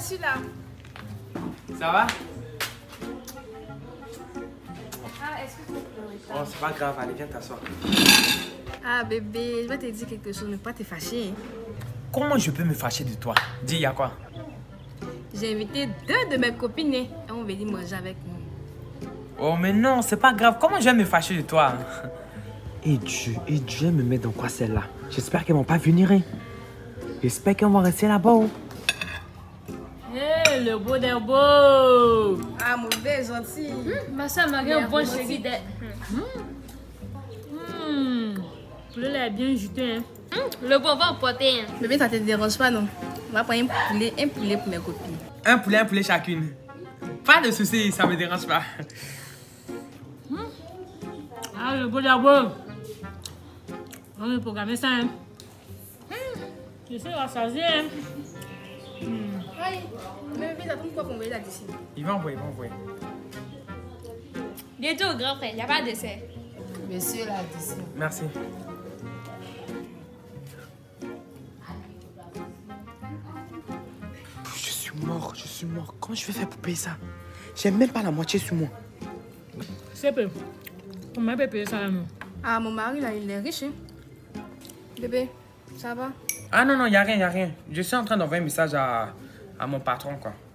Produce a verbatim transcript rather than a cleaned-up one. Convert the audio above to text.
suis là. Ça va? Ah, est-ce que tu peux Oh, c'est pas grave, allez, viens t'asseoir. Ah, bébé, je vais te dire quelque chose, ne pas te fâcher. Comment je peux me fâcher de toi? Dis, y'a quoi? J'ai invité deux de mes copines et on veut dire manger avec nous. Oh, mais non, c'est pas grave. Comment je vais me fâcher de toi? Et Dieu, et Dieu me met dans quoi celle-là? J'espère qu'elles vont pas venir. Hein. J'espère qu'elles vont rester là-bas. Hé, hey, le beau des beaux! Ah, mon bébé, gentil. Mmh, ma soeur m'a un bon chéri de... Hum, le lait est bien juteux, hein? Mmh, le bon va emporter, hein? Bébé, ça te dérange pas, non? On va prendre un poulet, un poulet pour mes copines. Un poulet, un poulet chacune. Pas de soucis, ça me dérange pas. Mmh. Ah, le beau des beaux! On va programmer ça, hein? Mmh. Je sais, rassasier, hein? Mmh. Aïe, mais bébé, t'attends quoi pour envoyer là-dessus? Il va envoyer, il va envoyer. Bientôt, grand frère, il n'y a pas de dessert. Monsieur là, d'ici. Merci. Je suis mort, je suis mort. Comment je vais faire pour payer ça? J'ai même pas la moitié sur moi. C'est peu. Comment peut payer ça là, non? Ah, mon mari là, il est riche, hein? Bébé, ça va? Ah non, non, y'a rien, y'a rien. Je suis en train d'envoyer un message à, à mon patron, quoi.